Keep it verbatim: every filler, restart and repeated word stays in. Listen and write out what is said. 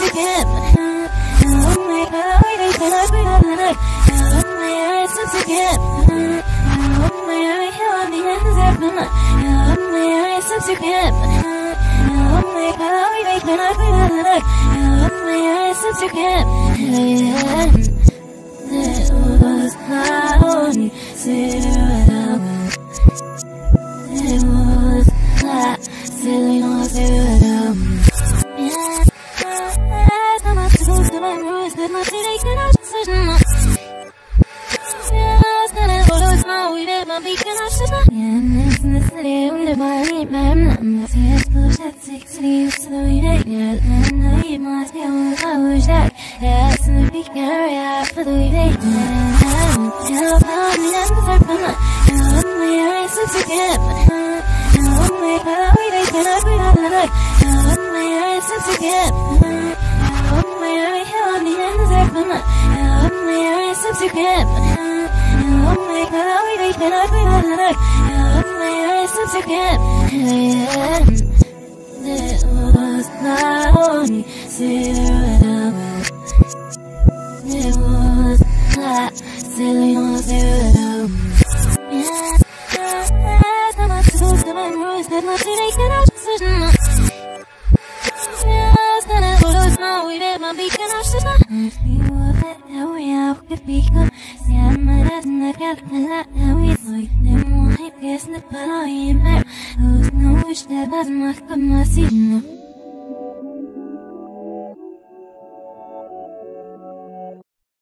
again. Oh my God, we don't feel like we don't like. Oh my God, it's us again. Oh my God, here on the end is happening. Oh my God, it's us again. Oh my God, we don't feel like we don't like. Oh my God, it's us again. It was not only zero. It was not silly, no zero. Yeah, I'm not supposed to my rules, but my city cannot just yeah, I was gonna go to small, we did my beacon, I should not. Yeah, I'm in the city, we did my lead, man. I'm not here to push that six city, so we did it. And I eat my tail, I was that. Yeah, it's in the beacon area for the week. Yeah, I'm found me, I'm the serpent. Oh my God, it's us again. Oh my God, we did it, we don't like. Oh my God, it's us again. Oh my God, here on the end is happening. Oh my God, it's us again. Oh my God, we don't feel like we don't like. Oh my God, it's us again. It was not only zero. It was not silly, no zero. Yeah, I'm not supposed to my rules, but my city cannot just yeah, I was gonna go to small, we did my beacon, I should not. We were that, how we are, we could be good. See, I'm my dad, and I got a lot, now we like them, won't hate, guess, but I ain't back. Who's no wish that doesn't work, but my seat, no.